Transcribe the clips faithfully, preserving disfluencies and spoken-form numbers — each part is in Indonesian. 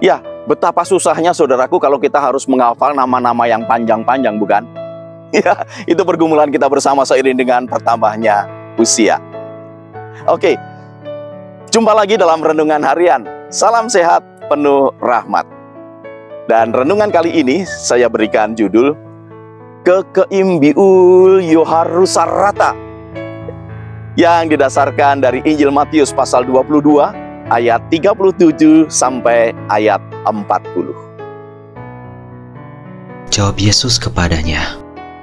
Ya, betapa susahnya saudaraku kalau kita harus menghafal nama-nama yang panjang-panjang, bukan? Ya, itu pergumulan kita bersama seiring dengan bertambahnya usia. Oke, jumpa lagi dalam Renungan Harian. Salam sehat, penuh rahmat. Dan renungan kali ini saya berikan judul Kekeimbiul Yoharusarata, yang didasarkan dari Injil Matius pasal dua puluh dua ayat tiga puluh tujuh sampai ayat empat puluh. Jawab Yesus kepadanya,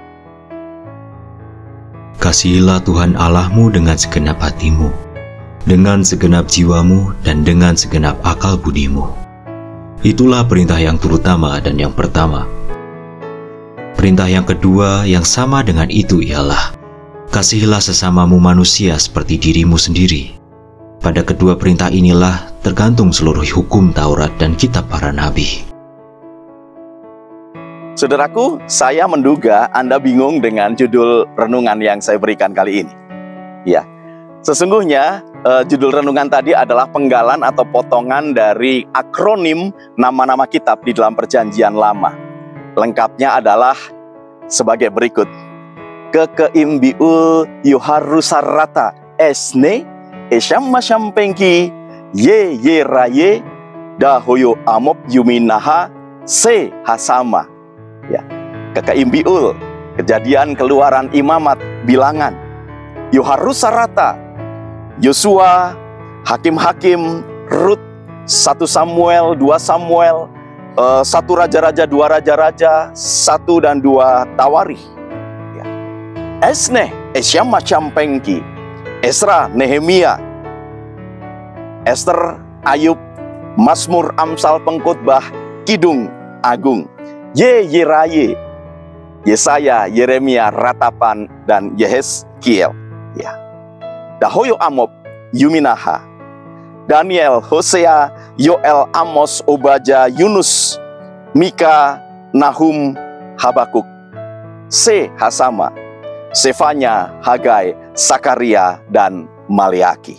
"Kasihilah Tuhan Allahmu dengan segenap hatimu, dengan segenap jiwamu, dan dengan segenap akal budimu. Itulah perintah yang terutama dan yang pertama. Perintah yang kedua yang sama dengan itu ialah, kasihilah sesamamu manusia seperti dirimu sendiri. Pada kedua perintah inilah tergantung seluruh hukum Taurat dan kitab para nabi." Saudaraku, saya menduga Anda bingung dengan judul renungan yang saya berikan kali ini. Ya, sesungguhnya eh, judul renungan tadi adalah penggalan atau potongan dari akronim nama-nama kitab di dalam Perjanjian Lama. Lengkapnya adalah sebagai berikut. Kekeimbiul Yoharusarata esne Esham Masham Pengki Ye Ye Raye Dahoyo Amop Yuminaha Se Hasama. Ya, Kekeimbiul, Kejadian, Keluaran, Imamat, Bilangan, Yoharusarata, Yosua, Hakim-Hakim, Rut, satu Samuel, dua Samuel, uh, satu Raja-Raja, dua Raja-Raja, satu dan dua Tawarikh. Ya. Esne Esyam Macam Pengki, Esra, Nehemia, Ester, Ayub, Mazmur, Amsal, Pengkhotbah, Kidung, Agung, Ye Yeraye, Yesaya, Yeremia, Ratapan, dan Yehezkiel. Ya. Dahoyo Amop, Yuminaha, Daniel, Hosea, Yoel, Amos, Obadya, Yunus, Mika, Nahum, Habakuk, Se Hasama, Sefanya, Hagai, Sakaria, dan Maleaki.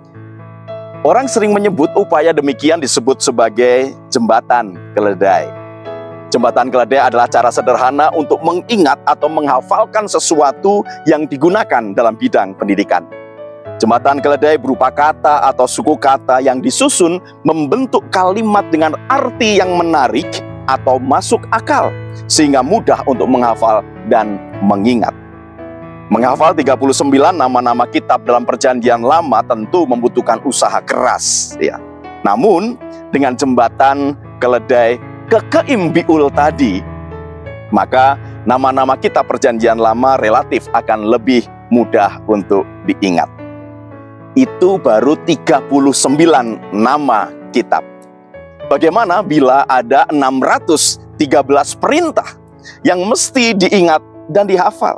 Orang sering menyebut upaya demikian disebut sebagai jembatan keledai. Jembatan keledai adalah cara sederhana untuk mengingat atau menghafalkan sesuatu yang digunakan dalam bidang pendidikan. Jembatan keledai berupa kata atau suku kata yang disusun membentuk kalimat dengan arti yang menarik atau masuk akal, sehingga mudah untuk menghafal dan mengingat. Menghafal tiga puluh sembilan nama-nama kitab dalam Perjanjian Lama tentu membutuhkan usaha keras, ya. Namun, dengan jembatan keledai Kekeimbiul tadi, maka nama-nama kitab Perjanjian Lama relatif akan lebih mudah untuk diingat. Itu baru tiga puluh sembilan nama kitab. Bagaimana bila ada enam ratus tiga belas perintah yang mesti diingat dan dihafal?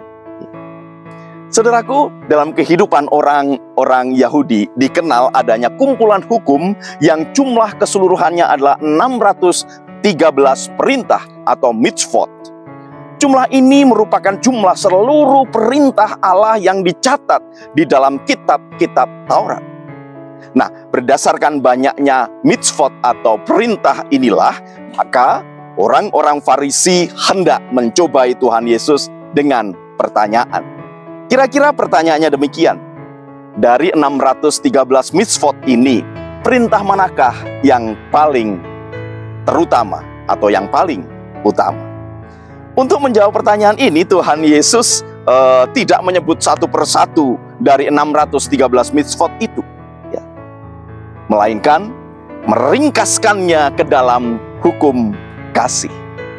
Saudaraku, dalam kehidupan orang-orang Yahudi dikenal adanya kumpulan hukum yang jumlah keseluruhannya adalah enam ratus tiga belas perintah atau mitzvot. Jumlah ini merupakan jumlah seluruh perintah Allah yang dicatat di dalam kitab-kitab Taurat. Nah, berdasarkan banyaknya mitzvot atau perintah inilah, maka orang-orang Farisi hendak mencobai Tuhan Yesus dengan pertanyaan. Kira-kira pertanyaannya demikian. Dari enam ratus tiga belas mitzvot ini, perintah manakah yang paling terutama atau yang paling utama? Untuk menjawab pertanyaan ini, Tuhan Yesus uh, tidak menyebut satu persatu dari enam ratus tiga belas mitzvot itu, ya. Melainkan meringkaskannya ke dalam hukum kasih.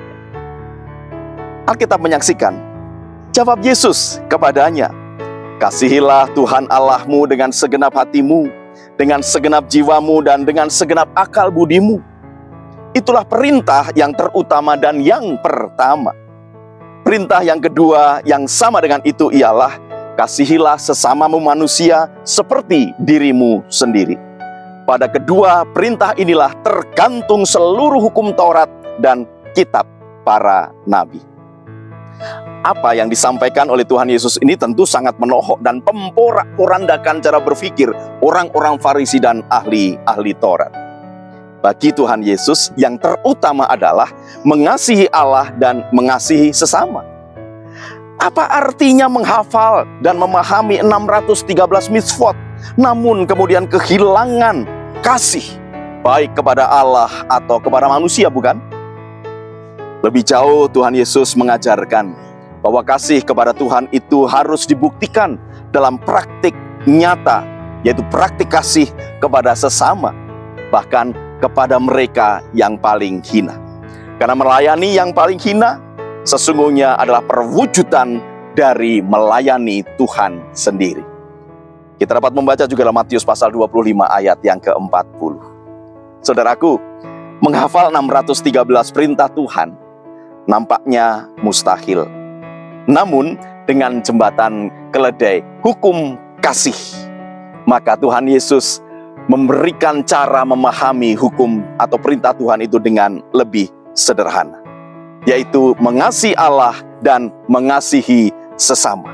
Alkitab menyaksikan, jawab Yesus kepadanya, "Kasihilah Tuhan Allahmu dengan segenap hatimu, dengan segenap jiwamu, dan dengan segenap akal budimu. Itulah perintah yang terutama dan yang pertama. Perintah yang kedua yang sama dengan itu ialah, kasihilah sesamamu manusia seperti dirimu sendiri. Pada kedua perintah inilah tergantung seluruh hukum Taurat dan kitab para nabi." Apa yang disampaikan oleh Tuhan Yesus ini tentu sangat menohok dan memporak-porandakan cara berpikir orang-orang Farisi dan ahli-ahli Taurat. Bagi Tuhan Yesus, yang terutama adalah mengasihi Allah dan mengasihi sesama. Apa artinya menghafal dan memahami enam ratus tiga belas mitzvot, namun kemudian kehilangan kasih, baik kepada Allah atau kepada manusia, bukan? Lebih jauh Tuhan Yesus mengajarkan bahwa kasih kepada Tuhan itu harus dibuktikan dalam praktik nyata, yaitu praktik kasih kepada sesama, bahkan kepada mereka yang paling hina. Karena melayani yang paling hina sesungguhnya adalah perwujudan dari melayani Tuhan sendiri. Kita dapat membaca juga dalam Matius pasal dua puluh lima ayat yang keempat puluh. Saudaraku, menghafal enam ratus tiga belas perintah Tuhan nampaknya mustahil. Namun dengan jembatan keledai hukum kasih, maka Tuhan Yesus memberikan cara memahami hukum atau perintah Tuhan itu dengan lebih sederhana, yaitu mengasihi Allah dan mengasihi sesama.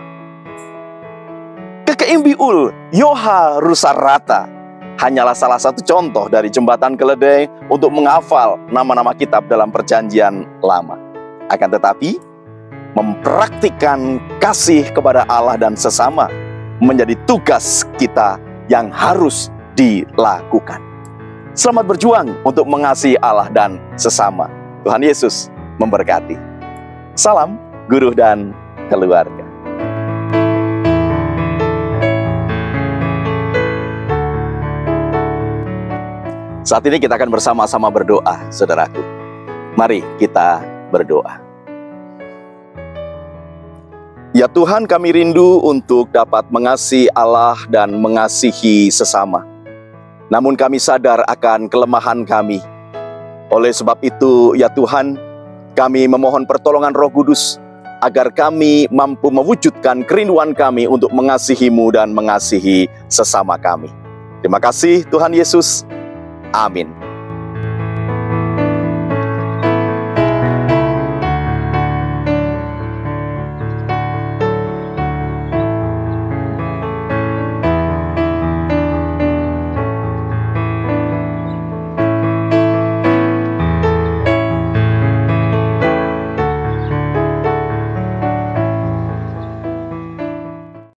Kekeimbiul Yoha Rusarata hanyalah salah satu contoh dari jembatan keledai untuk menghafal nama-nama kitab dalam perjanjian lama. Akan tetapi, mempraktikkan kasih kepada Allah dan sesama menjadi tugas kita yang harus dilakukan. Selamat berjuang untuk mengasihi Allah dan sesama. Tuhan Yesus memberkati. Salam guru dan keluarga. Saat ini kita akan bersama-sama berdoa, saudaraku. Mari kita berdoa. Ya Tuhan, kami rindu untuk dapat mengasihi Allah dan mengasihi sesama. Namun kami sadar akan kelemahan kami. Oleh sebab itu, ya Tuhan, kami memohon pertolongan Roh Kudus agar kami mampu mewujudkan kerinduan kami untuk mengasihi-Mu dan mengasihi sesama kami. Terima kasih Tuhan Yesus. Amin.